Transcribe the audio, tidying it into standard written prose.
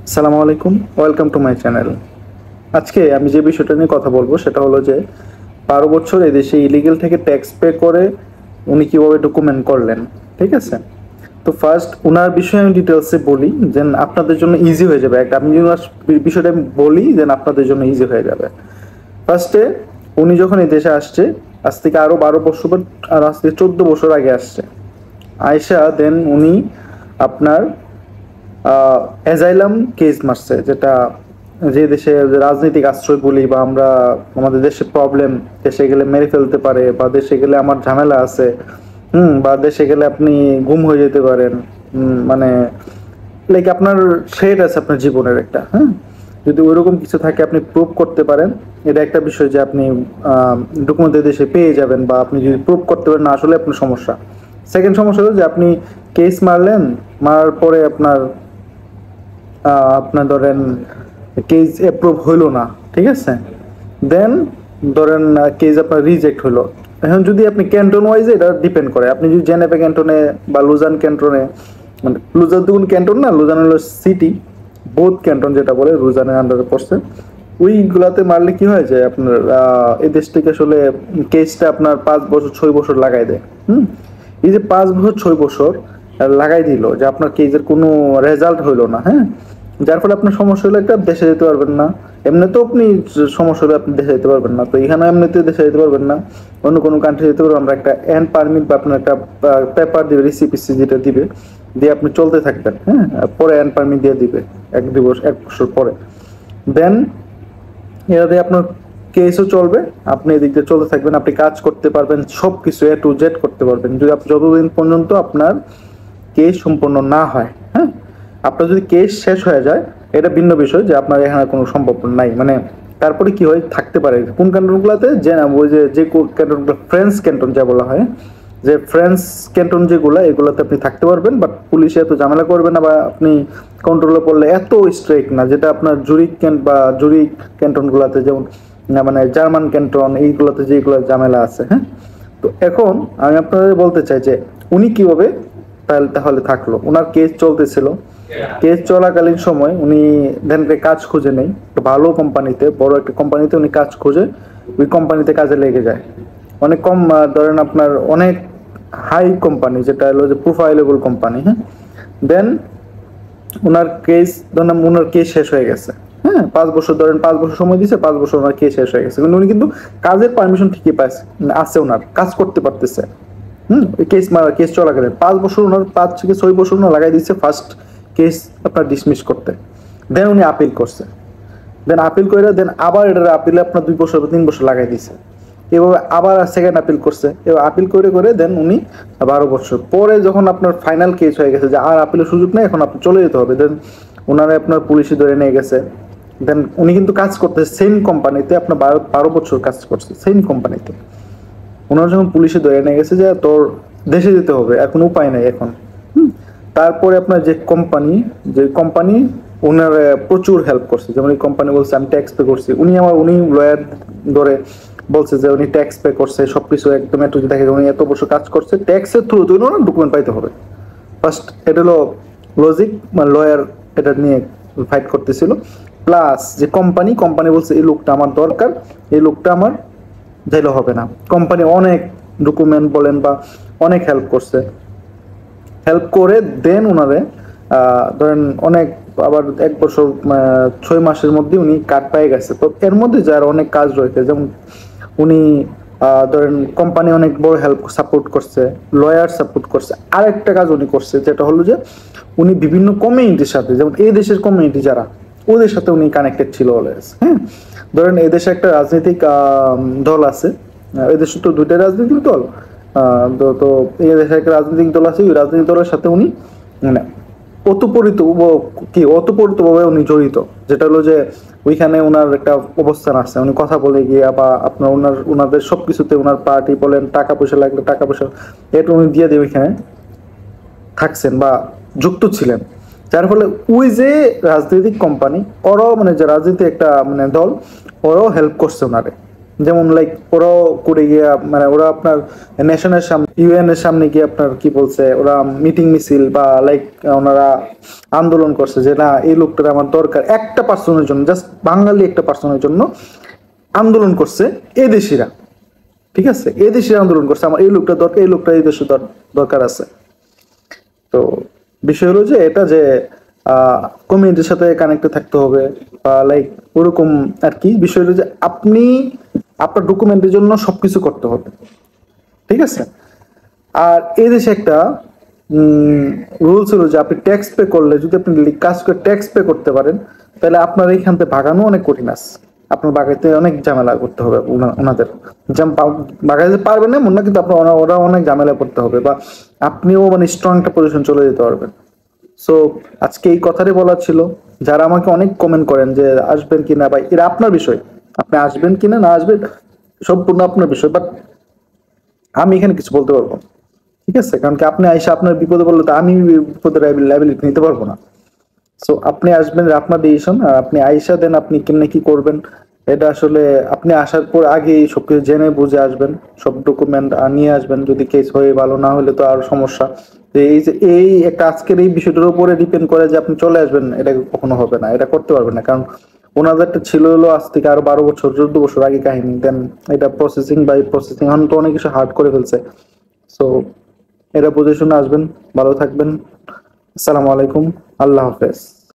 আসসালামু আলাইকুম, welcome to my channel. আজকে আমি যে বিষয়টা নিয়ে কথা বলবো সেটা হলো যে 12 বছর এদেশে ইলিগেল থেকে ট্যাক্স পে করে উনি কিভাবে ডকুমেন্ট করলেন। ঠিক আছে, তো ফার্স্ট ওনার বিষয়ে আমি ডিটেলসে বলি যেন আপনাদের জন্য ইজি হয়ে যাবে। একটা আমি ওনার বিষয়টা আমি বলি যেন আপনাদের জন্য ইজি হয়ে যাবে। ফার্স্টে উনি যখন এই দেশে আসছে, আজ থেকে আরো 12 বছর আর আজ থেকে 14 বছর আগে আসছে আয়সা, দেন উনি আপনার অ্যাজাইলাম কেস মারছে, যেটা যে দেশে রাজনৈতিক আশ্রয় বলি বা আমরা আমাদের দেশে প্রবলেম, দেশে গেলে মেরে ফেলতে পারে বা দেশে গেলে আমার ঝামেলা আছে, বা দেশে গেলে আপনি গুম হয়ে যেতে পারেন, মানে লাইক আপনার শেড আছে আপনার জীবনের একটা, হ্যাঁ, যদি ওইরকম কিছু থাকে আপনি প্রুভ করতে পারেন, এটা একটা বিষয় যে আপনি ডকুমেন্ট দেশে পেয়ে যাবেন। বা আপনি যদি প্রুভ করতে পারেন না, আসলে আপনার সমস্যা। সেকেন্ড সমস্যা হলো যে আপনি কেস মারলেন, মারার পরে আপনার আপনার ধরেন কেস অ্যাপ্রুভ হইলো না, ঠিক আছে, দেন ধরেন কেস আপনার রিজেক্ট হলো। এখন যদি আপনি ক্যান্টন ওয়াইজে এটা ডিপেন্ড করে, আপনি যদি জেনেভা ক্যান্টনে বা লুজান ক্যান্টনে, মানে লুজান তো কোনো ক্যান্টন না, লুজান হলো সিটি, বোধ ক্যান্টন যেটা বলে লুজানের আন্ডারে পড়ছে, ওইগুলাতে মারলে কি হয় যে আপনার এই দেশ থেকে আসলে কেসটা আপনার 5 বছর 6 বছর লাগাই দেয়। এই যে 5 বছর 6 বছর লাগাই দিল যে আপনার কেসের কোনো রেজাল্ট হইলো না, হ্যাঁ, যার ফলে আপনার সমস্যা হলে একটা দেশে যেতে পারবেন না। এমনিতেও আপনি সমস্যা হলে আপনি দেশে যেতে পারবেন না, তো এখানে এমনিতে দেশে যেতে পারবেন না, অন্য কোনো কান্ট্রি যেতে পারবেন। আমরা একটা এন পারমিট বা আপনার একটা পেপার দিবে, রিসিপিসি যেটা দিবে, দিয়ে আপনি চলতে থাকবেন, হ্যাঁ, পরে এন পারমিট দিয়ে দিবে 1 বছর পরে। দেন এটা দিয়ে আপনার কেসও চলবে, আপনি এদিক দিয়ে চলতে থাকবেন, আপনি কাজ করতে পারবেন, সব কিছু এ টু জেড করতে পারবেন, যদি আপনি যতদিন পর্যন্ত আপনার কেস সম্পন্ন না হয়। হ্যাঁ, আপনার যদি কেস শেষ হয়ে যায় এটা ভিন্ন বিষয়, যে আপনার এখানে কোনো সম্ভব নাই, মানে তারপরে কি হয় থাকতে পারে কোন ক্যান্টনগুলোতে, যে ওই যে ক্যান্টনগুলো ফ্রেঞ্চ ক্যান্টন যা বলা হয়, যে ফ্রেঞ্চ ক্যান্টন যেগুলো, এগুলোতে আপনি থাকতে পারবেন, বাট পুলিশে এত ঝামেলা করবে না, বা আপনি কন্ট্রোলে পড়লে এত স্ট্রিক্ট না, যেটা আপনার জুরিক ক্যান্ট বা জুরিক ক্যান্টনগুলোতে, যেমন মানে জার্মান ক্যান্টন, এইগুলোতে যেগুলো ঝামেলা আছে। হ্যাঁ, তো এখন আমি আপনাদের বলতে চাই যে উনি কিভাবে তাহলে থাকলো। ওনার কেস চলতেছিল, কেস চলাকালীন সময় উনি দেন কাজ খুঁজে নেই একটা ভালো কোম্পানিতে, বড় একটা কোম্পানিতে উনি কাজ খুঁজে ওই কোম্পানিতে কাজে লেগে যায়। অনেক কম ধরেন আপনার অনেক হাই কোম্পানি, যেটা হলো যে প্রোফাইলেবল কোম্পানি। হ্যাঁ, দেন ওনার কেস শেষ হয়ে গেছে। হ্যাঁ, 5 বছর ধরেন, 5 বছর সময় দিয়েছে, 5 বছর ওনার কেস শেষ হয়ে গেছে, কিন্তু উনি কিন্তু কাজের পারমিশন ঠিকই পাইছে, আছে, ওনার কাজ করতে পারতেছে। ওই কেস চলাকালীন 5 বছর ওনার, 5 থেকে 6 বছর ওনার লাগাই দিচ্ছে ফার্স্ট কেস আপনার ডিসমিস করতে। দেন উনি আপিল করছে, দেন আপিল করে, দেন আবার এটার আপিলে আপনার 2 বছর 3 বছর লাগাই দিছে। এভাবে আবার সেকেন্ড আপিল করছে, এবার আপিল করে করে দেন উনি 12 বছর পরে যখন আপনার ফাইনাল কেস হয়ে গেছে যে আর আপিলের সুযোগ নেই, এখন আপনি চলে যেতে হবে, দেন ওনারে আপনার পুলিশে ধরে নিয়ে গেছে। দেন উনি কিন্তু কাজ করতে সেম কোম্পানিতে, আপনার 12 বছর কাজ করছে সেম কোম্পানিতে। ওনারা যখন পুলিশে ধরে নিয়ে গেছে যে তোর দেশে যেতে হবে, এখন উপায় নাই এখন। তারপরে আপনার যে কোম্পানি ওনার প্রচুর হেল্প করছে, যেমন এই কোম্পানি বলছে আমি ট্যাক্স পে করছি, উনি লয়ার ধরে বলছে যে উনি ট্যাক্স পে করছে, সবকিছু একদম একটু দেখে উনি এত বছর কাজ করছে, ট্যাক্সের থ্রুতে ওনার ডকুমেন্ট পাইতে হবে। ফার্স্ট এটা হলো লজিক, মানে লয়ার এটা নিয়ে ফাইট করতেছিল। প্লাস যে কোম্পানি বলছে এই লোকটা আমার দরকার, এই লোকটা আমার যাইলে হবে না। কোম্পানি অনেক ডকুমেন্ট বলেন বা অনেক হেল্প করছে, হেল্প করে দেন ওনারে ধরেন অনেক, আবার 1 বছর 6 মাসের মধ্যে উনি কার্ড পেয়ে গেছে। তো এর মধ্যে যার অনেক কাজ রয়েছে, যেমন উনি ধরেন কোম্পানি অনেক বড় হেল্প সাপোর্ট করছে, লয়ার সাপোর্ট করছে। আরেকটা কাজ উনি করছে, যেটা হলো যে উনি বিভিন্ন কমিউনিটির সাথে, যেমন এই দেশের কমিউনিটি যারা, ওদের সাথে উনি কানেক্টেড ছিল অলওয়েজ। হ্যাঁ, ধরেন এই দেশে একটা রাজনৈতিক দল আছে, এই দেশে তো 2টা রাজনৈতিক দল, তো এই দেশে একটা রাজনৈতিক দল আছে, ওই রাজনৈতিক দলের সাথে উনি মানে ওতপ্রোতভাবে উনি জড়িত, যেটা হলো যে ওইখানে ওনার একটা অবস্থান আছে, উনি কথা বলে গিয়ে বা আপনার ওনাদের সবকিছুতে ওনার পার্টি বলেন, টাকা পয়সা লাগলে টাকা পয়সা এটা উনি দিয়ে দেবে, ওইখানে থাকছেন বা যুক্ত ছিলেন। যার ফলে ওই যে রাজনৈতিক কোম্পানি, ওরাও মানে যে রাজনীতি একটা মানে দল, ওরাও হেল্প করছে ওনারে। যেমন লাইক ওরাও করে গিয়ে মানে ওরা আপনার নেশনের সামনে ইউএন এর সামনে গিয়ে আপনার কি বলছে, ওরা মিটিং মিছিল বা লাইক ওনারা আন্দোলন করছে যে না এই লোকটার আমার দরকার, একটা পার্সনের জন্য, জাস্ট বাঙালি একটা পার্সনের জন্য আন্দোলন করছে এদেশিরা। ঠিক আছে, এদেশিরা আন্দোলন করছে আমার এই লোকটা দরকার, এই লোকটা এই দেশে দরকার আছে। তো বিষয় হলো যে এটা যে কমিউনিটির সাথে কানেক্টে থাকতে হবে বা লাইক ওরকম আর কি। বিষয় হলো যে আপনি আপনার ডকুমেন্টের জন্য সবকিছু করতে হবে, ঠিক আছে। আর এই দেশে একটা রুলস হলো যে আপনি ট্যাক্স পে করলে, যদি আপনি কাজ করে ট্যাক্স পে করতে পারেন, তাহলে আপনার এইখান থেকে ভাগানো অনেক কঠিন আছে। আপনার বাগাইতে অনেক ঝামেলা করতে হবে ওনাদের, বাগাইতে পারবেন না মনে, কিন্তু আপনার ওরা অনেক ঝামেলা করতে হবে, বা আপনিও মানে স্ট্রং একটা পজিশন চলে যেতে পারবেন। সো আজকে এই কথাটাই বলার ছিল। যারা আমাকে অনেক কমেন্ট করেন যে আসবেন কিনা, বা এটা আপনার বিষয়, আপনি আসবেন কিনা না আসবেন সম্পূর্ণ আপনার বিষয়, বাট আমি এখানে কিছু বলতে পারবো না। ঠিক আছে, কারণ কি আপনি আইসা আপনার বিপদে বললে তো আমি বিপদের লাইবিলিটি নিতে পারবো না। সো আপনি আসবেন, আপনার ডিসিশন। আর আপনি আইসা দেন আপনি কেমনে কি করবেন, এটা আসলে আপনি আসার পর আগে সবকিছু জেনে বুঝে আসবেন, সব ডকুমেন্ট নিয়ে আসবেন। যদি কেস হয়ে ভালো না হলে তো আরো সমস্যা। তো এই যে এই একটা আজকের এই বিষয়টার উপরে ডিপেন্ড করে যে আপনি চলে আসবেন, এটা কখনো হবে না, এটা করতে পারবেন না। কারণ ওনাদেরটা ছিল হলো আজ থেকে আরো 12 বছর 14 বছর আগে কাহিনী। দেন এটা প্রসেসিং বাই প্রসেসিং এখন তো অনেক কিছু হার্ড করে ফেলছে। সো এটা বুঝে শুনে আসবেন। ভালো থাকবেন। আসসালামু আলাইকুম। আল্লাহ হাফেজ।